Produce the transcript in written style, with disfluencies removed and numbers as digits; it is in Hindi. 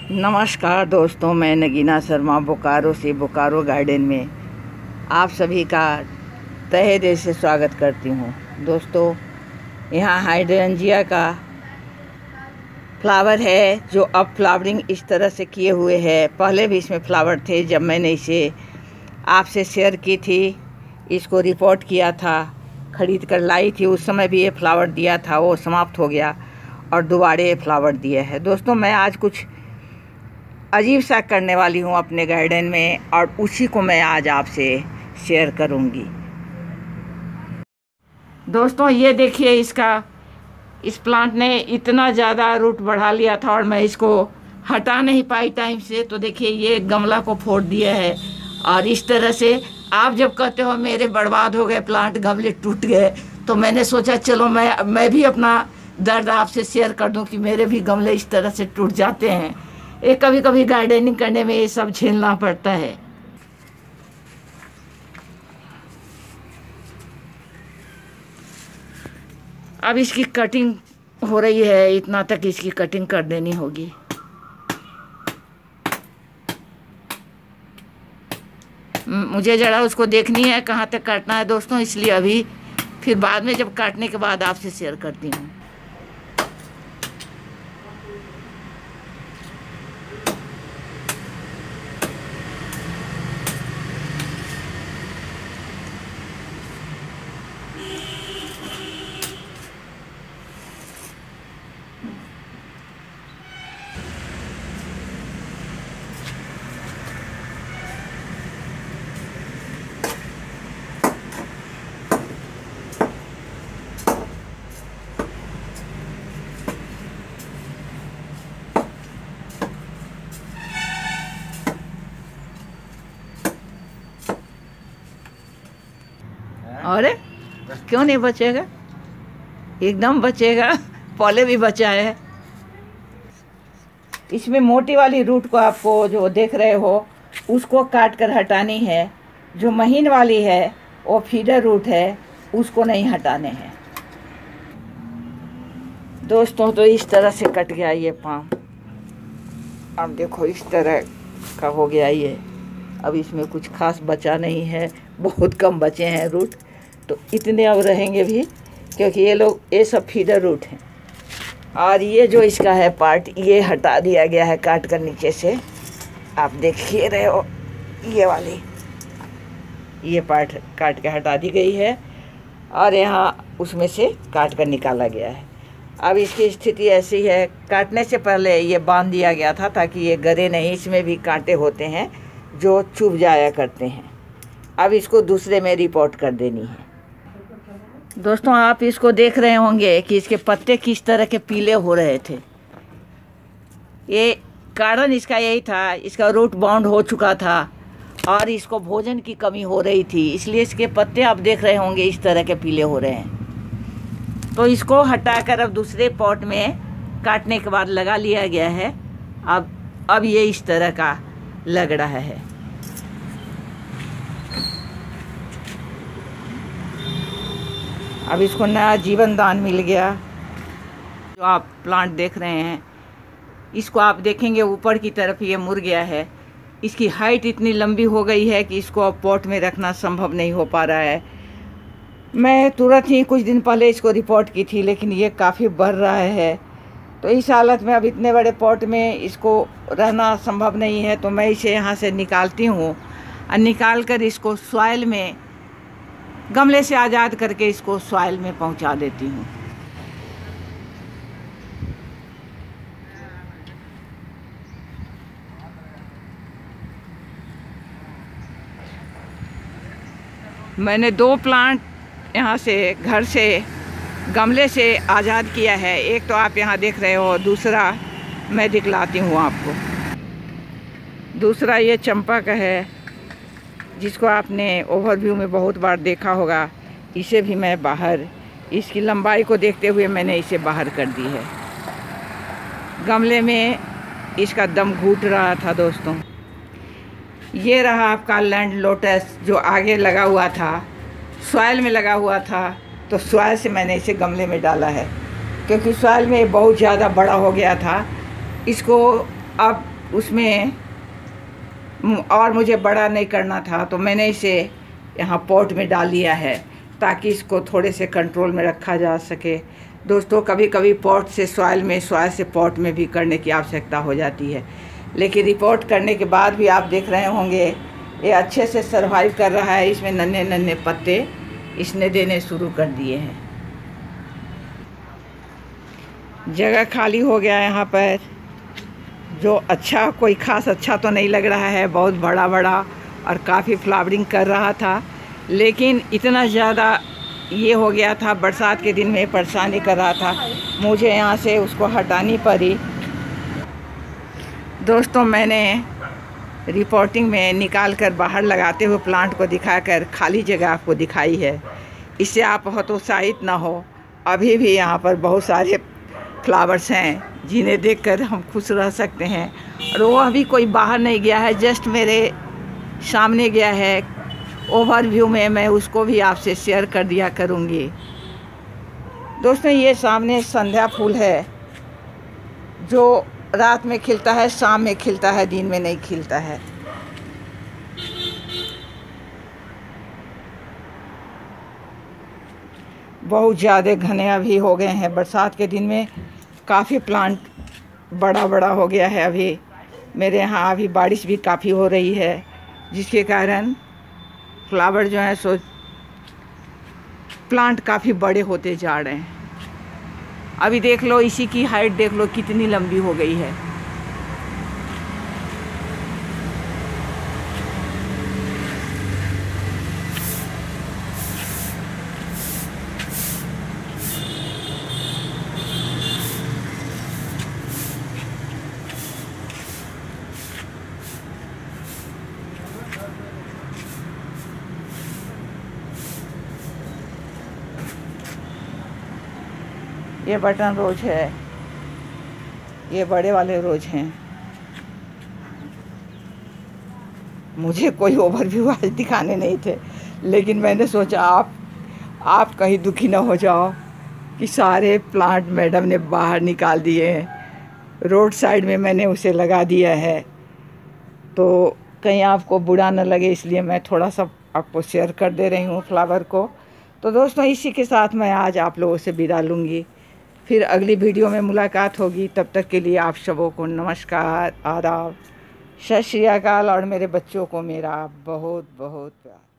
नमस्कार दोस्तों, मैं नगीना शर्मा बोकारो से बोकारो गार्डन में आप सभी का तहे दिल से स्वागत करती हूँ। दोस्तों, यहाँ हाइड्रेंजिया का फ्लावर है जो अब फ्लावरिंग इस तरह से किए हुए है। पहले भी इसमें फ्लावर थे। जब मैंने इसे आपसे शेयर की थी, इसको रिपोर्ट किया था, ख़रीद कर लाई थी, उस समय भी ये फ्लावर दिया था, वो समाप्त हो गया और दोबारा ये फ्लावर दिया है। दोस्तों, मैं आज कुछ अजीब सा करने वाली हूँ अपने गार्डन में और उसी को मैं आज आपसे शेयर करूँगी। दोस्तों, ये देखिए, इस प्लांट ने इतना ज़्यादा रूट बढ़ा लिया था और मैं इसको हटा नहीं पाई टाइम से। तो देखिए, ये गमला को फोड़ दिया है और इस तरह से आप जब कहते हो मेरे बर्बाद हो गए प्लांट, गमले टूट गए, तो मैंने सोचा चलो मैं भी अपना दर्द आपसे शेयर कर दूं कि मेरे भी गमले इस तरह से टूट जाते हैं। ये कभी कभी गार्डनिंग करने में ये सब झेलना पड़ता है। अब इसकी कटिंग हो रही है, इतना तक इसकी कटिंग कर देनी होगी। मुझे जरा उसको देखनी है कहाँ तक काटना है दोस्तों, इसलिए अभी फिर बाद में जब काटने के बाद आपसे शेयर करती हूँ। अरे क्यों नहीं बचेगा? एकदम बचेगा, पहले भी बचा है। इसमें मोटी वाली रूट को आपको जो देख रहे हो उसको काट कर हटानी है। जो महीन वाली है वो फीडर रूट है, उसको नहीं हटाने हैं। दोस्तों, तो इस तरह से कट गया ये पाम। अब देखो इस तरह का हो गया ये। अब इसमें कुछ खास बचा नहीं है, बहुत कम बचे हैं रूट। तो इतने अब रहेंगे भी, क्योंकि ये सब फीडर रूट हैं। और ये जो इसका है पार्ट, ये हटा दिया गया है काट कर नीचे से। आप देखिए रहे हो, ये पार्ट काट के हटा दी गई है और यहाँ उसमें से काट कर निकाला गया है। अब इसकी स्थिति ऐसी है, काटने से पहले ये बांध दिया गया था ताकि ये गरे नहीं। इसमें भी कांटे होते हैं जो चुभ जाया करते हैं। अब इसको दूसरे में रिपोर्ट कर देनी है। दोस्तों, आप इसको देख रहे होंगे कि इसके पत्ते किस तरह के पीले हो रहे थे। ये कारण इसका यही था, इसका रूट बाउंड हो चुका था और इसको भोजन की कमी हो रही थी, इसलिए इसके पत्ते आप देख रहे होंगे इस तरह के पीले हो रहे हैं। तो इसको हटाकर अब दूसरे पॉट में काटने के बाद लगा लिया गया है। अब ये इस तरह का लग रहा है। अब इसको नया जीवन दान मिल गया। जो आप प्लांट देख रहे हैं, इसको आप देखेंगे ऊपर की तरफ ये मुड़ गया है। इसकी हाइट इतनी लंबी हो गई है कि इसको अब पॉट में रखना संभव नहीं हो पा रहा है। मैं तुरंत ही कुछ दिन पहले इसको रिपोर्ट की थी, लेकिन ये काफ़ी बढ़ रहा है। तो इस हालत में अब इतने बड़े पॉट में इसको रहना संभव नहीं है। तो मैं इसे यहाँ से निकालती हूँ और निकाल कर इसको सॉइल में, गमले से आज़ाद करके इसको सॉइल में पहुँचा देती हूँ। मैंने 2 प्लांट यहाँ से घर से गमले से आज़ाद किया है। एक तो आप यहाँ देख रहे हो, दूसरा मैं दिखलाती हूँ आपको। दूसरा ये चंपा का है, जिसको आपने ओवरव्यू में बहुत बार देखा होगा। इसे भी मैं बाहर, इसकी लंबाई को देखते हुए मैंने इसे बाहर कर दी है। गमले में इसका दम घुट रहा था। दोस्तों, ये रहा आपका लैंड लोटस जो आगे लगा हुआ था, सॉइल में लगा हुआ था। तो सॉइल से मैंने इसे गमले में डाला है, क्योंकि सॉइल में बहुत ज़्यादा बड़ा हो गया था। इसको अब उसमें और मुझे बड़ा नहीं करना था, तो मैंने इसे यहाँ पॉट में डाल लिया है ताकि इसको थोड़े से कंट्रोल में रखा जा सके। दोस्तों, कभी कभी पॉट से सॉइल से पॉट में भी करने की आवश्यकता हो जाती है, लेकिन रिपोर्ट करने के बाद भी आप देख रहे होंगे ये अच्छे से सर्वाइव कर रहा है। इसमें नन्हे नन्हे पत्ते इसने देने शुरू कर दिए हैं। जगह खाली हो गया यहाँ पर, जो अच्छा कोई ख़ास अच्छा तो नहीं लग रहा है, बहुत बड़ा बड़ा और काफ़ी फ्लावरिंग कर रहा था, लेकिन इतना ज़्यादा ये हो गया था, बरसात के दिन में परेशानी कर रहा था, मुझे यहाँ से उसको हटानी पड़ी। दोस्तों, मैंने रिपोर्टिंग में निकाल कर बाहर लगाते हुए प्लांट को दिखाकर खाली जगह आपको दिखाई है। इससे आप हतोत्साहित ना हो, अभी भी यहाँ पर बहुत सारे फ्लावर्स हैं जिन्हें देखकर हम खुश रह सकते हैं। और वो अभी कोई बाहर नहीं गया है, जस्ट मेरे सामने गया है। ओवरव्यू में मैं उसको भी आपसे शेयर कर दिया करूँगी। दोस्तों, ये सामने संध्या फूल है जो रात में खिलता है, शाम में खिलता है, दिन में नहीं खिलता है। बहुत ज़्यादा घने अभी हो गए हैं, बरसात के दिन में काफ़ी प्लांट बड़ा बड़ा हो गया है। अभी मेरे यहाँ अभी बारिश भी काफ़ी हो रही है, जिसके कारण फ्लावर जो है सो प्लांट काफ़ी बड़े होते जा रहे हैं। अभी देख लो, इसी की हाइट देख लो कितनी लंबी हो गई है। ये बटन रोज है, ये बड़े वाले रोज हैं। मुझे कोई ओवरव्यू आज दिखाने नहीं थे, लेकिन मैंने सोचा आप कहीं दुखी ना हो जाओ कि सारे प्लांट मैडम ने बाहर निकाल दिए हैं। रोड साइड में मैंने उसे लगा दिया है, तो कहीं आपको बुरा न लगे, इसलिए मैं थोड़ा सा आपको शेयर कर दे रही हूँ फ्लावर को। तो दोस्तों, इसी के साथ मैं आज आप लोगों से विदा लूँगी। फिर अगली वीडियो में मुलाकात होगी। तब तक के लिए आप सबों को नमस्कार, आदाब, सत श्री अकाल और मेरे बच्चों को मेरा बहुत बहुत प्यार।